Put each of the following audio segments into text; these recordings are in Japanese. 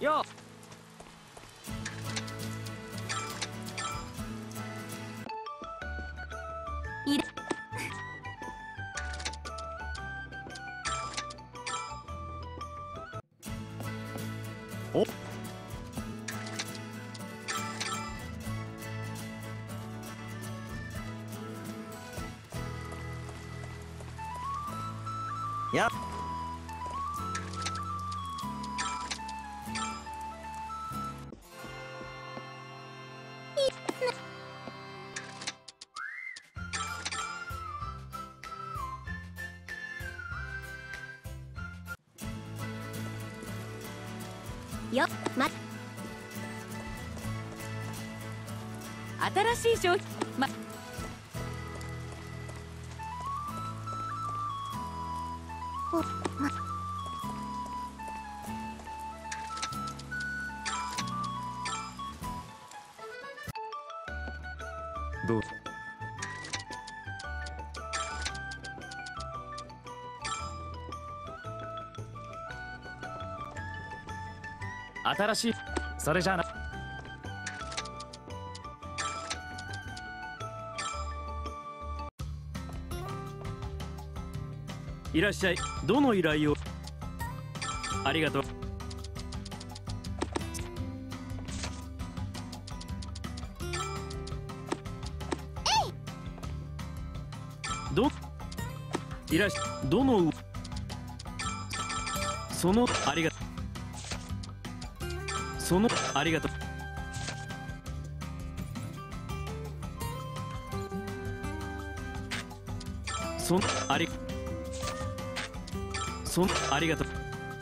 よいる。 おやよ、 新しい商品、 どうぞ。新しい、それじゃあな。いらっしゃい。どの依頼を。ありがとう。いらっしゃい。どのそのありがとう。そのありがとう。そのありそのありがとう。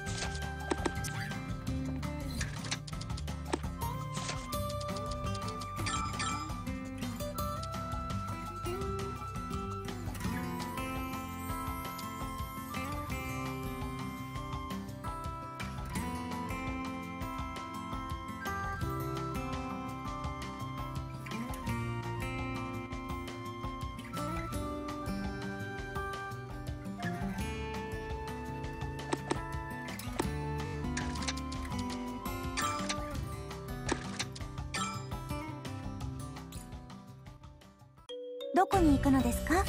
どこに行くのですか？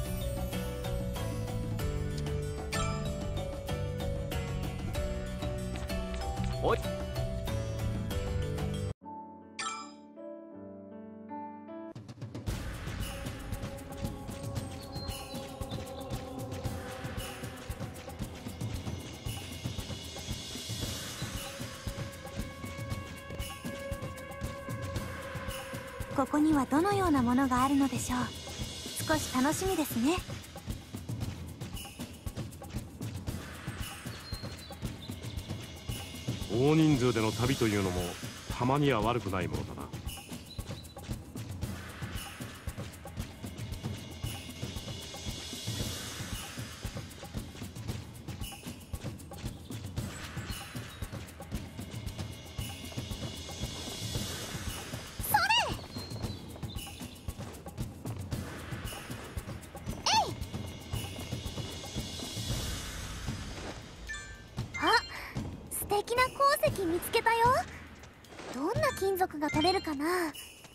おい。 ここにはどのようなものがあるのでしょう。少し楽しみですね。 大人数での旅というのもたまには悪くないものだな。 素敵な鉱石見つけたよ。どんな金属が取れるかな。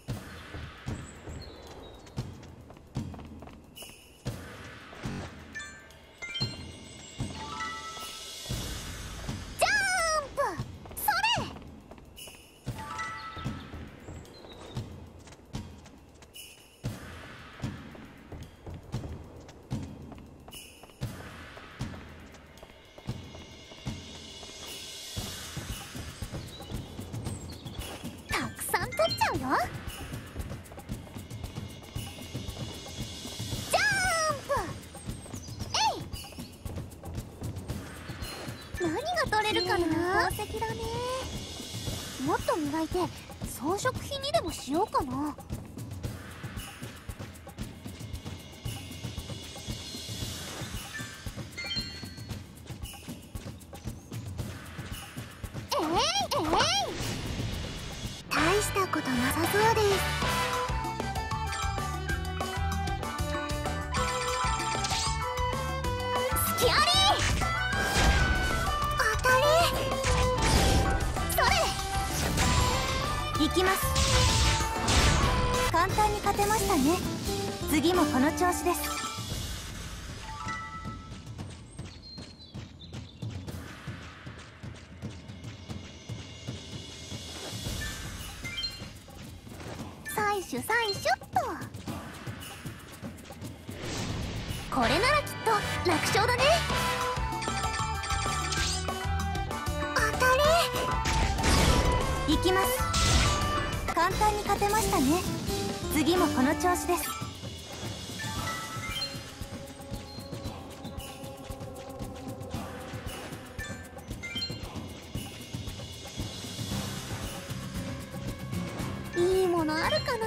ジャンプ。それ。取っちゃうよ。ジャンプ。えい。何が取れるかな。宝石だね。もっと磨いて装飾品にでもしようかな。大したことなさそうです。隙あり。当たり。それ。 行きます。簡単に勝てましたね。次もこの調子です。採取っと。これならきっと楽勝だね。当たれ。行きます。簡単に勝てましたね。次もこの調子です。いいものあるかな。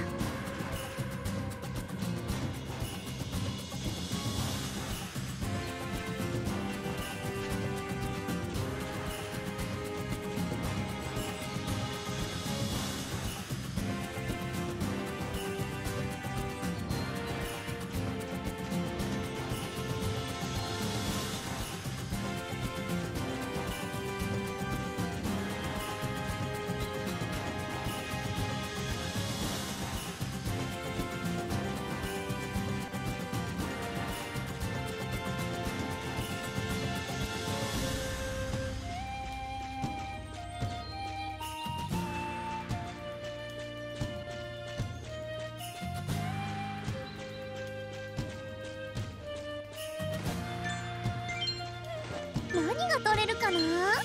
何が取れるかな。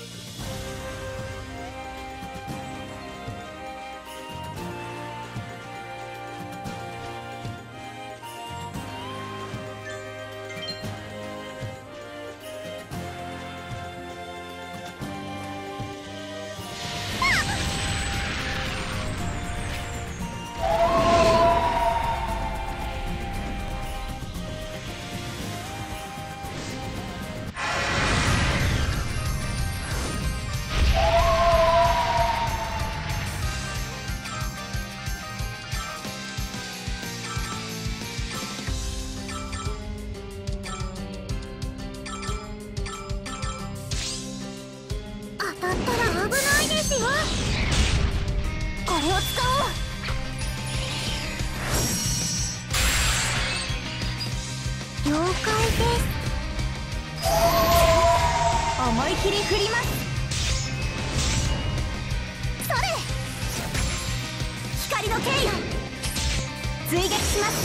これを使おう。了解です。思い切り振ります。それ。光の剣よ。追撃します。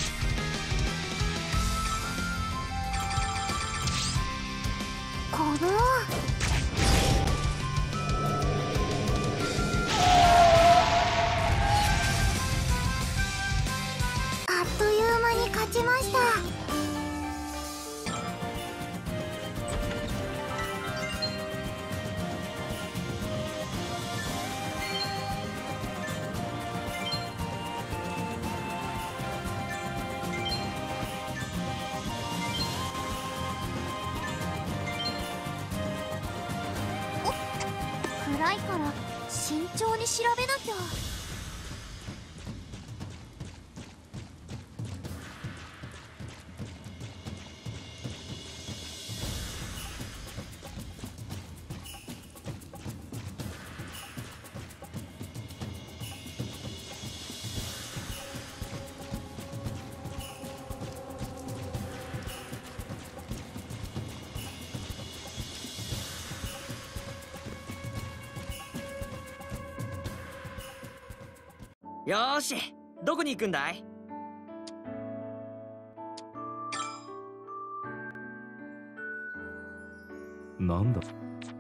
この勝ちました。暗いから慎重に調べなきゃ。 よーし、どこに行くんだい？ なんだ。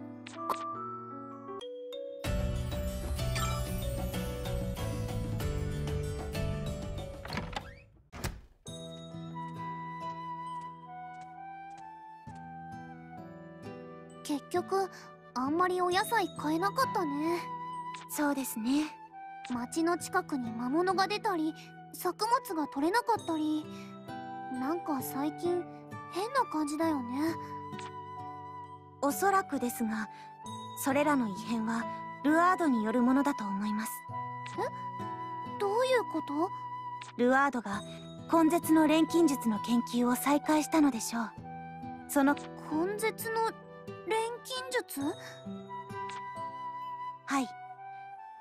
結局あんまりお野菜買えなかったね。そうですね。町の近くに魔物が出たり作物が取れなかったり、なんか最近変な感じだよね。おそらくですが、それらの異変はルアードによるものだと思います。え？どういうこと？ルアードが根絶の錬金術の研究を再開したのでしょう。その根絶の錬金術？はい。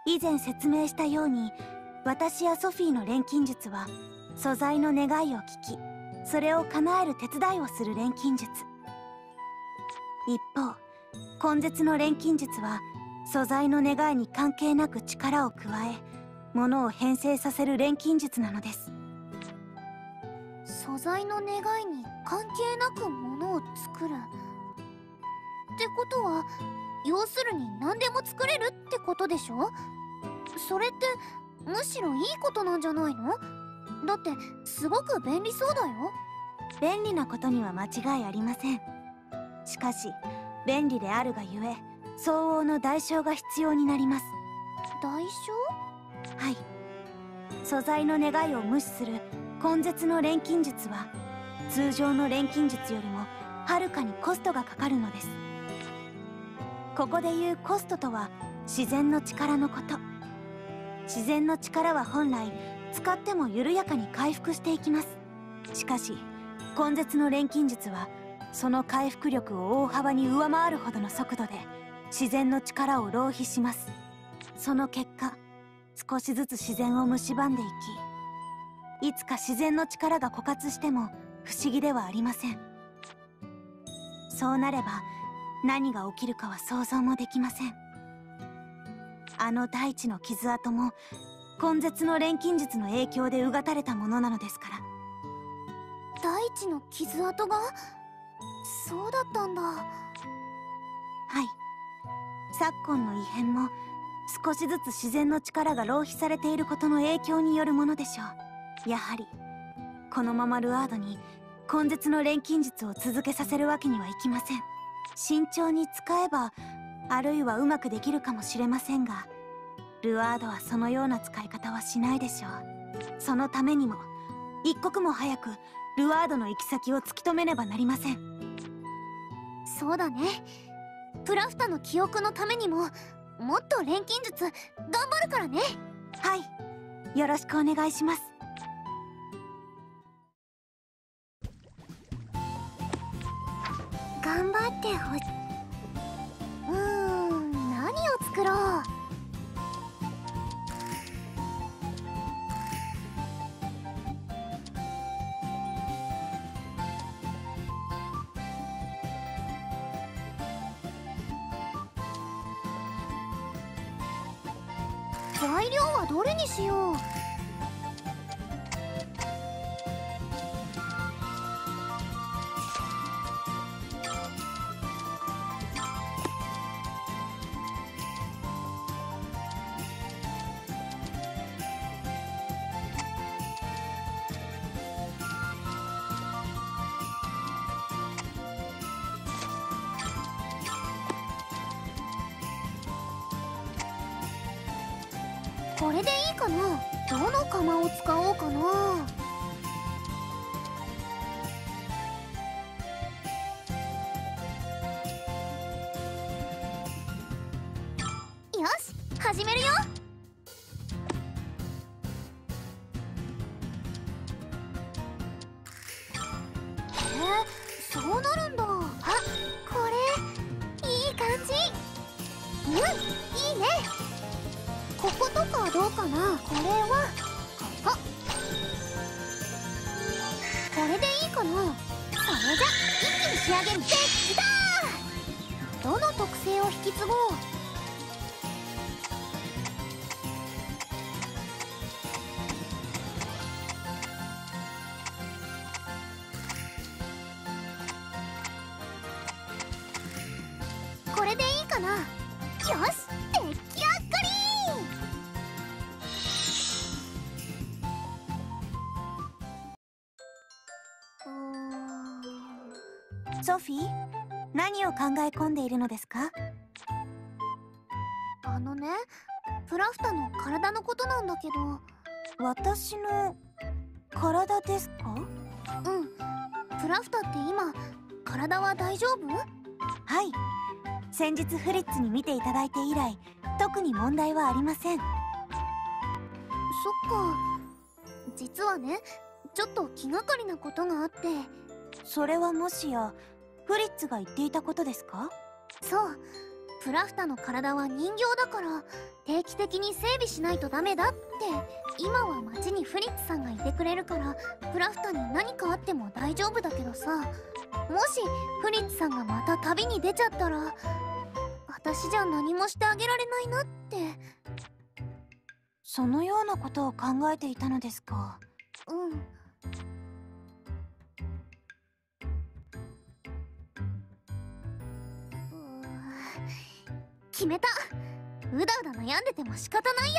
以前説明したように、私やソフィーの錬金術は素材の願いを聞き、それを叶える手伝いをする錬金術。一方、根絶の錬金術は素材の願いに関係なく力を加え、物を変性させる錬金術なのです。 素材の願いに関係なく物を作るってことは、要するに何でも作れるってことでしょ？それってむしろいいことなんじゃないの？だってすごく便利そうだよ。 便利なことには間違いありません。しかし便利であるがゆえ、相応の代償が必要になります。 代償？ はい。素材の願いを無視する根絶の錬金術は、通常の錬金術よりもはるかにコストがかかるのです。ここでいうコストとは自然の力のこと。自然の力は本来使っても緩やかに回復していきます。しかし根絶の錬金術はその回復力を大幅に上回るほどの速度で自然の力を浪費します。その結果、少しずつ自然を蝕んでいき、いつか自然の力が枯渇しても不思議ではありません。そうなれば何が起きるかは想像もできません。あの大地の傷跡も根絶の錬金術の影響でうがたれたものなのですから。 大地の傷跡が？そうだったんだ。 はい。昨今の異変も少しずつ自然の力が浪費されていることの影響によるものでしょう。やはりこのままルアードに根絶の錬金術を続けさせるわけにはいきません。慎重に使えば、あるいはうまくできるかもしれませんが、ルアードはそのような使い方はしないでしょう。そのためにも一刻も早くルアードの行き先を突き止めねばなりません。 そうだね。プラフタの記憶のためにももっと錬金術頑張るからね。 はい、よろしくお願いします。 頑張ってほし何を作ろう。材料はどれにしよう。これでいいかな。どの釜を使おうかな。よし、始めるよ。そうなるんだ。あ、これいい感じ。いいね。こことかどうかな。これはここ。これでいいかな。それじゃ一気に仕上げる。できたー。どの特性を引き継ごう。これでいいかな。よし、出来上がり。 ソフィー、何を考え込んでいるのですか？ あのね、プラフタの体のことなんだけど。 私の体ですか？ うん、プラフタって今体は大丈夫？ はい、先日フリッツに見ていただいて以来特に問題はありません。 そっか。実はね、ちょっと気がかりなことがあって。 それはもしやフリッツが言っていたことですか？ そう、 プラフタの体は人形だから定期的に整備しないとダメだって。今は町にフリッツさんがいてくれるからプラフタに何かあっても大丈夫だけどさ、もしフリッツさんがまた旅に出ちゃったら私じゃ何もしてあげられないなって。 そのようなことを考えていたのですか。 うん。決めた。うだうだ悩んでても仕方ないや。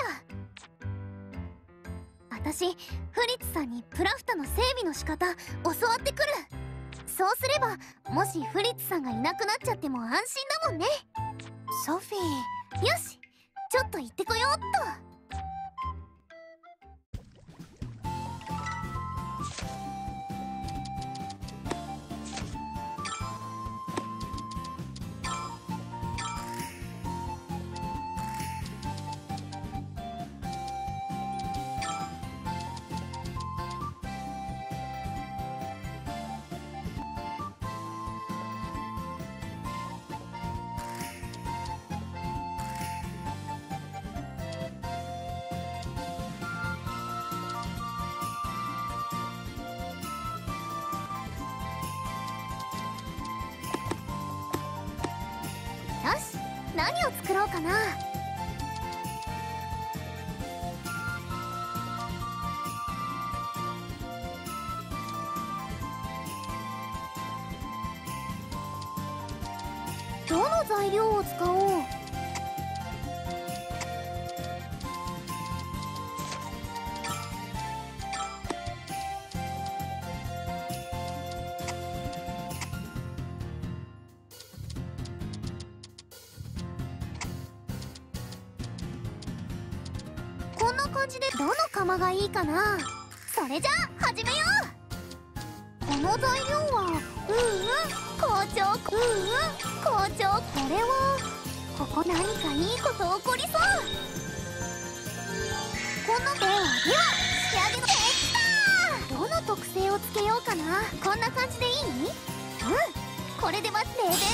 私フリッツさんにプラフタの整備の仕方教わってくる。そうすればもしフリッツさんがいなくなっちゃっても安心だもんね。 ソフィー。 よし、ちょっと行ってこようっと。よし、何を作ろうかな。どの材料を使おう。こんな感じでどの釜がいいかな。それじゃあ始めよう。この材料は校長、校長、これはここ何かいいこと起こりそう。このでは仕上げのできた。どの特性をつけようかな。こんな感じでいい？これではレベルアップ。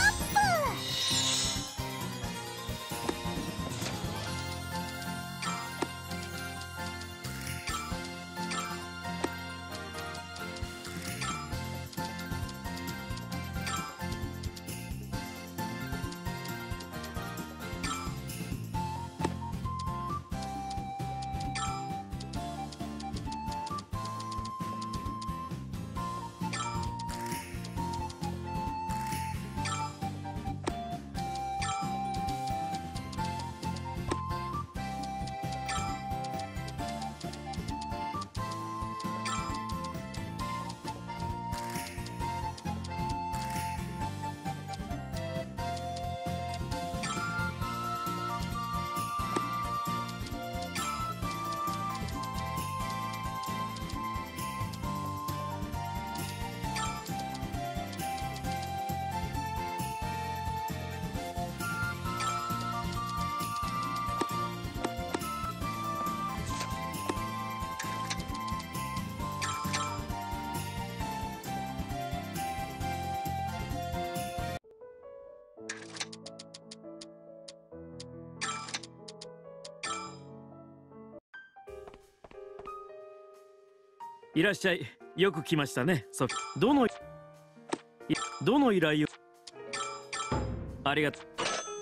いらっしゃい。よく来ましたね、ソフィー。どの依頼を。ありがとう。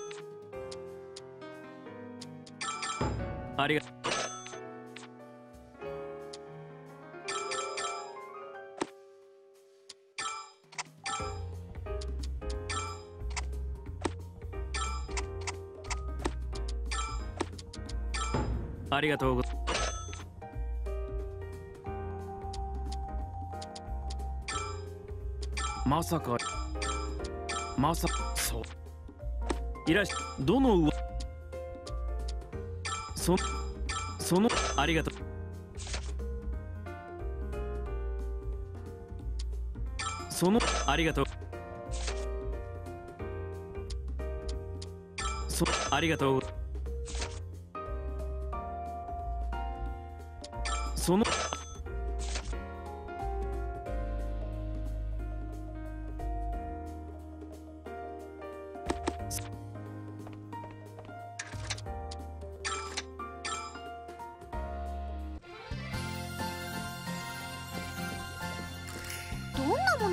ありがとう。ありがとうございます。そういらっしゃどの上そのありがとう。ありがとう。ありがとう。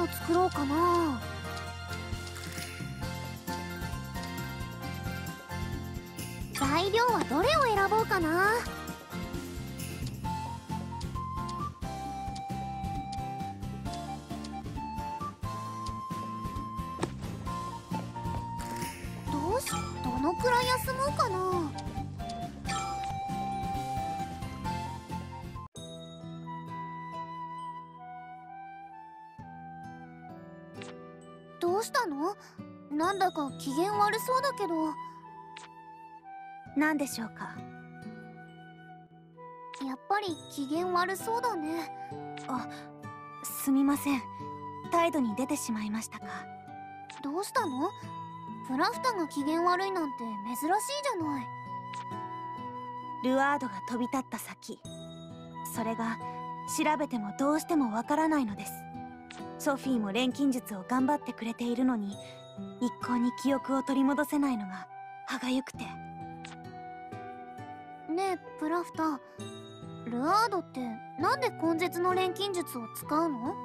の作ろうかな。材料はどれを選ぼうかな。どのくらい休もうかな。どうしたの？なんだか機嫌悪そうだけど。 何でしょうか。 やっぱり機嫌悪そうだね。 あ、すみません。態度に出てしまいましたか。 どうしたの？プラフタが機嫌悪いなんて珍しいじゃない。 ルアードが飛び立った先、それが調べてもどうしてもわからないのです。ソフィーも錬金術を頑張ってくれているのに、一向に記憶を取り戻せないのが歯がゆくて。 ねえプラフタ、ルアードってなんで根絶の錬金術を使うの？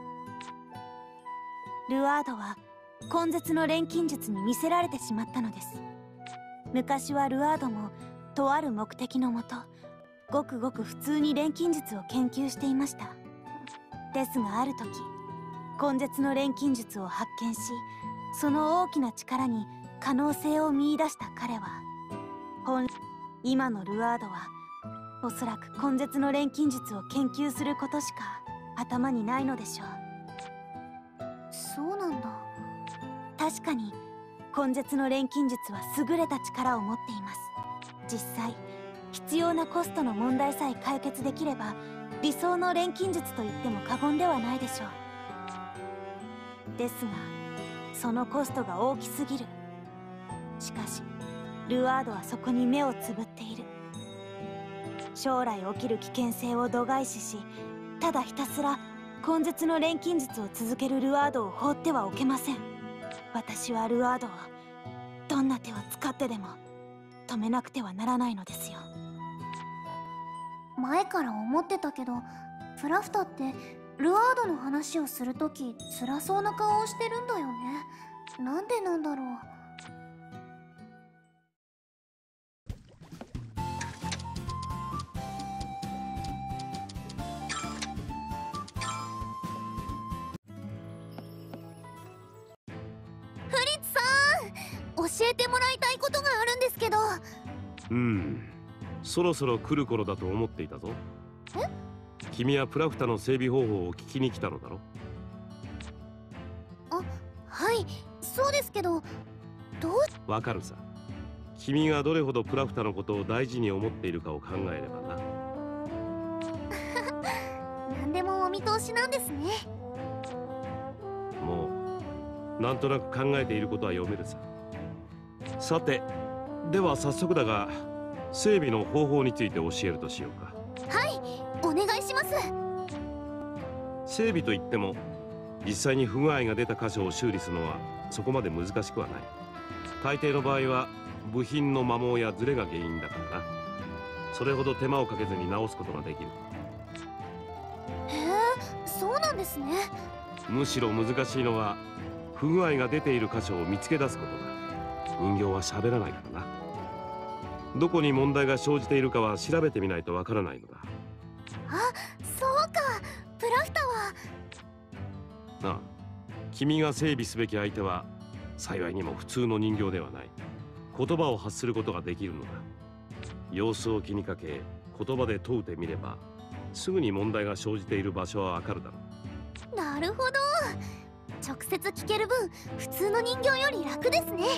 ルアードは根絶の錬金術に魅せられてしまったのです。昔はルアードもとある目的のもと、ごくごく普通に錬金術を研究していました。ですがある時、根絶の錬金術を発見し、その大きな力に可能性を見出した彼は、今のルアードはおそらく根絶の錬金術を研究することしか頭にないのでしょう。 そうなんだ。 確かに根絶の錬金術は優れた力を持っています。実際必要なコストの問題さえ解決できれば、理想の錬金術と言っても過言ではないでしょう。ですがそのコストが大きすぎる。しかしルアードはそこに目をつぶっている。将来起きる危険性を度外視し、ただひたすら根絶の錬金術を続けるルアードを放ってはおけません。私はルアードをどんな手を使ってでも止めなくてはならないのですよ。 前から思ってたけど、プラフタってルアードの話をするとき辛そうな顔をしてるんだよね。なんでなんだろう。教えてもらいたいことがあるんですけど。 そろそろ来る頃だと思っていたぞ。 え？ 君はプラフタの整備方法を聞きに来たのだろ。 あ、はい、そうですけど、 わかるさ。君がどれほどプラフタのことを大事に思っているかを考えればな。 何でもお見通しなんですね。 もうなんとなく考えていることは読めるさ。さて、では早速だが整備の方法について教えるとしようか。 はい、お願いします。 整備といっても実際に不具合が出た箇所を修理するのはそこまで難しくはない。大抵の場合は部品の摩耗やズレが原因だからな。それほど手間をかけずに直すことができる。 へえ、そうなんですね。 むしろ難しいのは不具合が出ている箇所を見つけ出すことだ。人形は喋らないからな。どこに問題が生じているかは調べてみないとわからないのだ。 あ、そうか。プラフタは。 なあ、君が整備すべき相手は幸いにも普通の人形ではない。言葉を発することができるのだ。様子を気にかけ言葉で問うてみればすぐに問題が生じている場所はわかるだろう。なるほど。直接聞ける分普通の人形より楽ですね。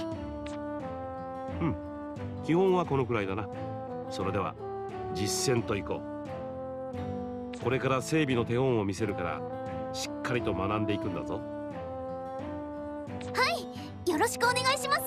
基本はこのくらいだな。それでは実践といこう。これから整備の手本を見せるからしっかりと学んでいくんだぞ。 はい、よろしくお願いします。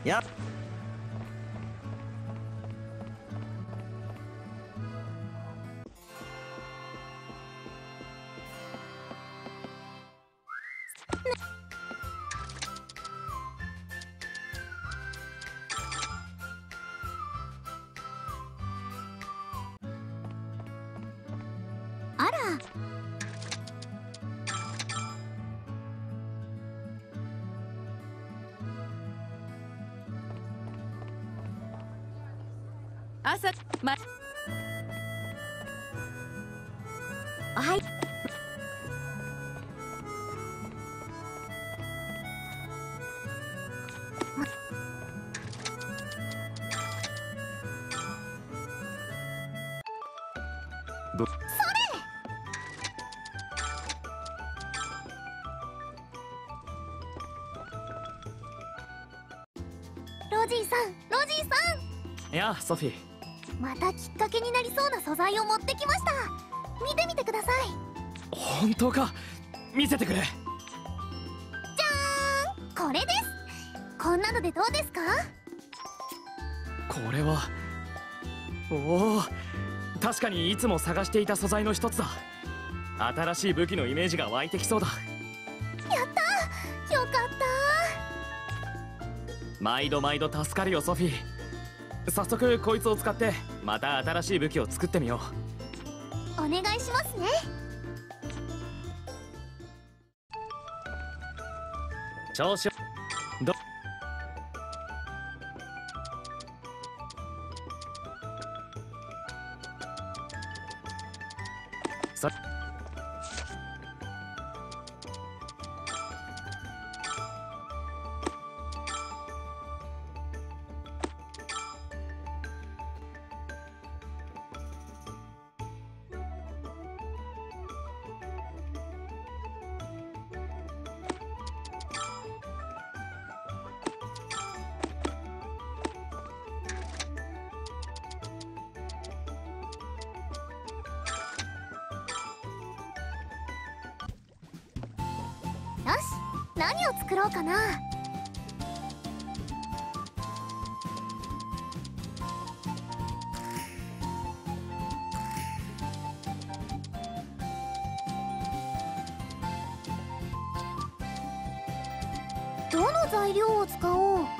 やっあら、 朝まはい。 ロジーさん、ロジーさん、 いやソフィー、 またきっかけになりそうな素材を持ってきました。見てみてください。 本当か。見せてくれ。 これです。こんなのでどうですか？ これはおお、確かにいつも探していた素材の一つだ。新しい武器のイメージが湧いてきそうだ。 やったー、よかった毎度毎度助かるよソフィー。早速こいつを使ってまた新しい武器を作ってみよー。お願いしますね。 う。調子どそよし、何を作ろうかな。どの材料を使おう。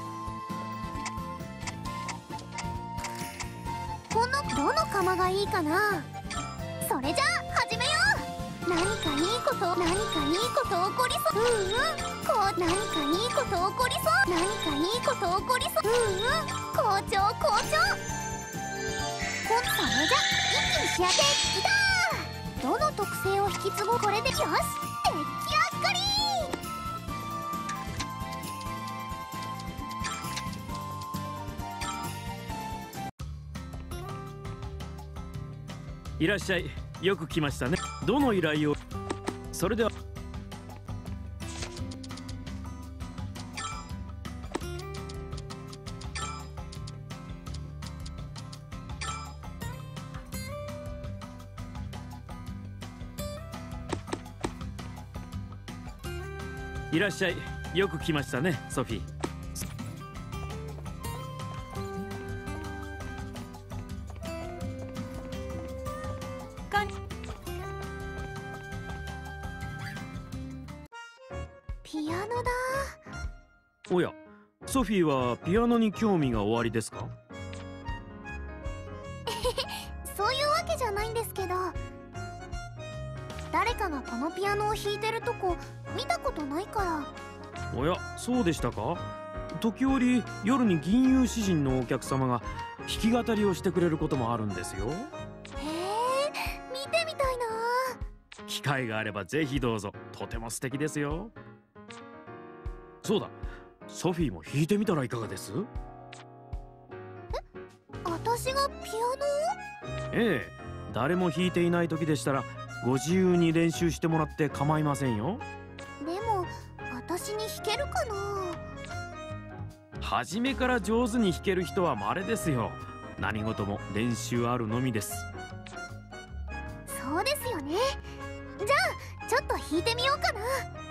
どの釜がいいかな。それじゃあ始めよう。何かいいこと起こりそう。何かいいこと起こりそう。何かいいこと起こりそう。好調好調。それじゃ一気に仕上げ。きたー。どの特性を引き継ごう。これでよし、出来上がり。 いらっしゃい。よく来ましたね。どの依頼を。それでは。いらっしゃい。よく来ましたね、ソフィー。 ピアノだ。 おや、ソフィーはピアノに興味がおありですか？ そういうわけじゃないんですけど、誰かがこのピアノを弾いてるとこ見たことないから。 おや、そうでしたか。時折夜に吟遊詩人のお客様が弾き語りをしてくれることもあるんですよ。 へえ、見てみたいな。 機会があればぜひどうぞ。とても素敵ですよ。そうだ、ソフィーも弾いてみたらいかがです？ 私がピアノを？ ええ、誰も弾いていない時でしたらご自由に練習してもらって構いませんよ。 でも私に弾けるかな。 初めから上手に弾ける人は稀ですよ。何事も練習あるのみです。 そうですよね。じゃあちょっと弾いてみようかな。